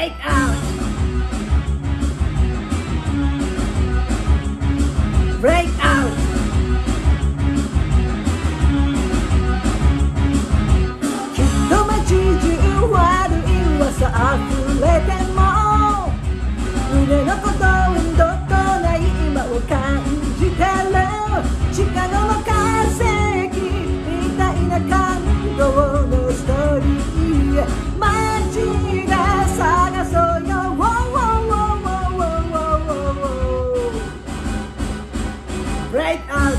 break out, break out. きっと街中悪い噂溢れても胸の鼓動にどこない今を感じてる。地下の化石みたいな感動のストーリー街で探そうよ。Break out。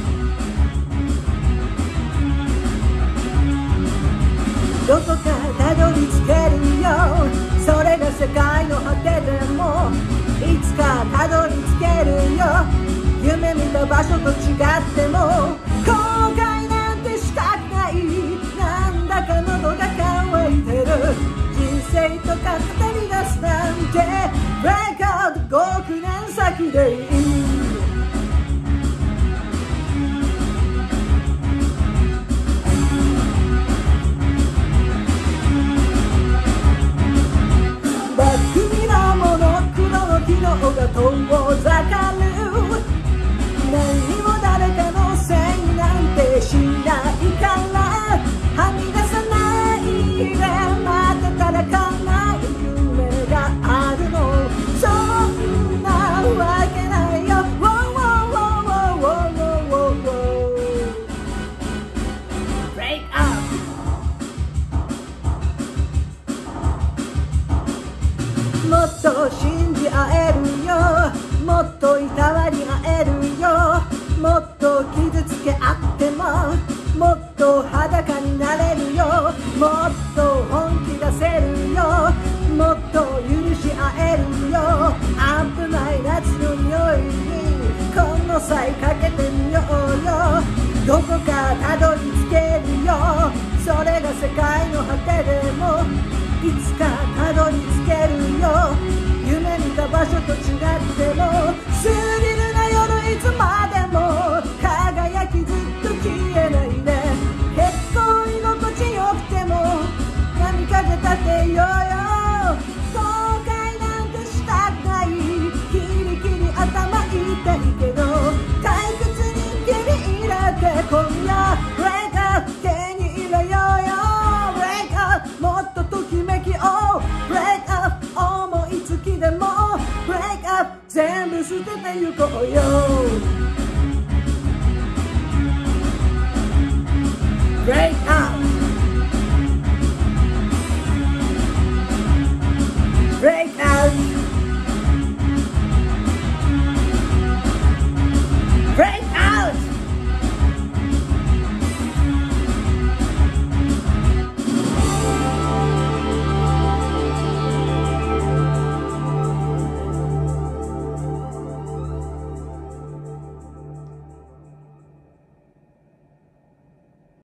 どこかたどり着けるよ。それが世界の果てでもいつかたどり着けるよ。夢見た場所と違っても後悔なんてしたくない。なんだか喉が渇いてる。人生とか語り出すなんて Break out 5億年先でいい。バックミラーもノックの機能が遠ざかる。何も誰かのせいなんてしないからはみ出さないで待ってたら叶う夢があるの。そんなわけないよ。Break up。 もっと信じ合えるよ。もっといたわり合えるよ。もっと傷つけ合ってももっと裸になれるよ。もっと本気出せるよ。もっと許し合えるよ。危ない夏の匂いにこの際かけてみようよ。どこかたどり着けるよ。それが世界の果てでもいつかたどり着けるよ。夢見た場所と違っても過ぎるな夜いつまでも輝きずっと消えないで。結構居心地よくても波風立てようよ。後悔なんてしたくない。キリキリ頭痛いけど退屈に蹴り入れて今夜 Break up 手に入れようよ。 Break up もっとときめきを Break up 思いつきでも Break up 全部捨ててゆこうよ。 Break up。